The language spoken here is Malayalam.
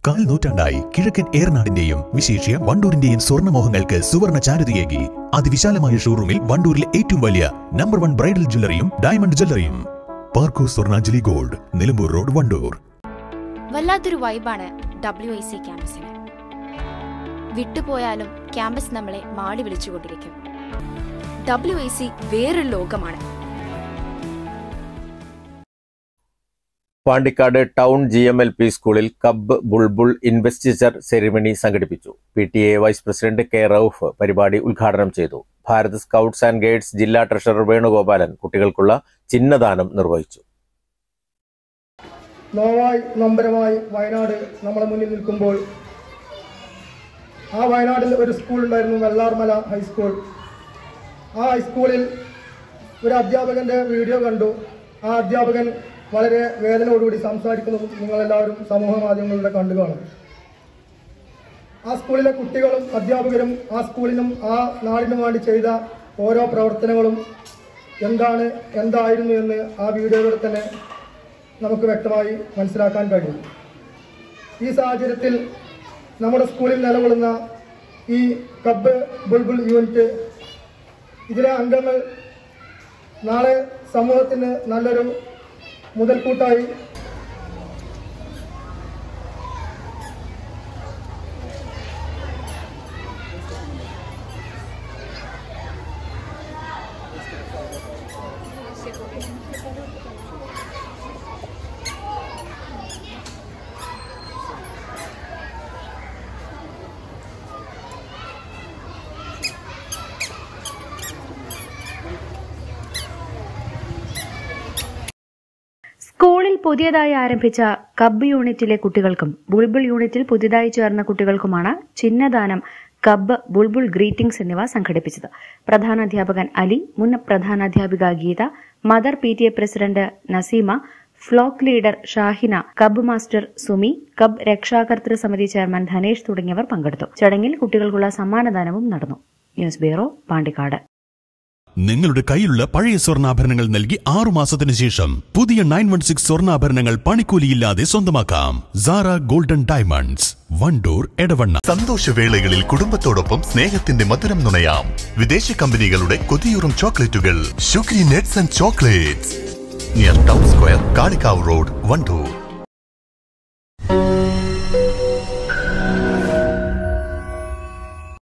കാൽ നൂറ്റാണ്ടായി കിഴക്കൻ ഏറനാടിന്റെയും വിശേഷ്യ വണ്ടൂരിന്റെയും സ്വർണ്ണമോഹങ്ങൾക്ക് സുവർണ ചാരുതയേകി അതിവിശാലമായ ഷോറൂമിൽ വണ്ടൂരിലെ ഏറ്റവും വലിയ നമ്പർ 1 ബ്രൈഡൽ ജ്വല്ലറിയും ഡയമണ്ട് ജ്വല്ലറിയും പാർക്കോ സ്വർണ്ണാഞ്ജലി ഗോൾഡ്, നിലമ്പൂർ റോഡ്, വണ്ടൂർ. വല്ലാത്തൊരു വൈബാണ് WIC ക്യാമ്പസിന്. വിട്ടുപോയാലും ക്യാമ്പസ് നമ്മളെ മാടി വിളിച്ചുകൊണ്ടിരിക്കും. WIC വേറൊരു ലോകമാണ്. പാണ്ടിക്കാട് ടൗൺ GMLP സ്കൂളിൽ കബ് ബുൾബുൾ ഇൻവെസ്റ്റിച്ചർ സെറിമണി സംഘടിപ്പിച്ചു. PTA vice president K. Rauf പരിപാടി ഉദ്ഘാടനം ചെയ്തു. ഭാരത് സ്കൗട്ട്സ് ആൻഡ് ഗൈഡ്സ് ജില്ലാ ട്രഷറർ വേണുഗോപാലൻ കുട്ടികൾക്കുള്ള ചിഹ്നദാനം നിർവഹിച്ചു. നോവായി നൊമ്പരമായി വയനാട് നമ്മുടെ മുന്നിൽ നിൽക്കുമ്പോൾ ആ വയനാട്ടിൽ ഒരു സ്കൂൾ ഉണ്ടായിരുന്നു, വെള്ളാർമല ഹൈസ്കൂൾ. ആ ഹൈസ്കൂളിൽ ഒരു അധ്യാപകൻ്റെ വീഡിയോ കണ്ടു. ആ അധ്യാപകൻ വളരെ വേദനയോടുകൂടി സംസാരിക്കുന്നതും നിങ്ങളെല്ലാവരും സമൂഹ മാധ്യമങ്ങളിലൂടെ കണ്ടു കാണും. ആ സ്കൂളിലെ കുട്ടികളും അധ്യാപകരും ആ സ്കൂളിനും ആ നാടിനും വേണ്ടി ചെയ്ത ഓരോ പ്രവർത്തനങ്ങളും എന്തായിരുന്നു എന്ന് ആ വീഡിയോയിലൂടെ തന്നെ നമുക്ക് വ്യക്തമായി മനസ്സിലാക്കാൻ കഴിയും. ഈ സാഹചര്യത്തിൽ നമ്മുടെ സ്കൂളിൽ നിലകൊള്ളുന്ന ഈ കബ് ബുൾബുൾ യൂണിറ്റ്, ഇതിലെ അംഗങ്ങൾ നാളെ സമൂഹത്തിന് നല്ലൊരു മുതൽക്കൂട്ടായി സ്കൂളിൽ പുതിയതായി ആരംഭിച്ച കബ് യൂണിറ്റിലെ കുട്ടികൾക്കും ബുൾബുൾ യൂണിറ്റിൽ പുതിയതായി ചേർന്ന കുട്ടികൾക്കുമാണ് ചിഹ്നദാനം, കബ്, ബുൾബുൾ ഗ്രീറ്റിംഗ്സ് എന്നിവ സംഘടിപ്പിച്ചത്. പ്രധാനാധ്യാപകൻ അലി, മുൻ പ്രധാനാധ്യാപിക Geetha, mother PTA president Naseema, flock leader Shahina, cub master Sumi, cub രക്ഷാകർതൃ സമിതി ചെയർമാൻ ധനേഷ് തുടങ്ങിയവർ പങ്കെടുത്തു. ചടങ്ങിൽ കുട്ടികൾക്കുള്ള സമ്മാനദാനവും നടന്നു. News bureau, Pandikkad. നിങ്ങളുടെ കയ്യിലുള്ള പഴയ സ്വർണ്ണാഭരണങ്ങൾ നൽകി 6 മാസത്തിനു ശേഷം പുതിയ 916 സ്വർണ്ണാഭരണങ്ങൾ പണിക്കൂലിയില്ലാതെ സ്വന്തമാക്കാം. Sara golden diamonds, Wandoor, Edavanna. സന്തോഷവേളകളിൽ കുടുംബത്തോടൊപ്പം സ്നേഹത്തിന്റെ മധുരം നുണയാം. വിദേശ കമ്പനികളുടെ കൊതിയൂറും ചോക്ലേറ്റുകൾ ഷുഗ്രി nuts and chocolates, near town square, Kalikavu road, Wandoor.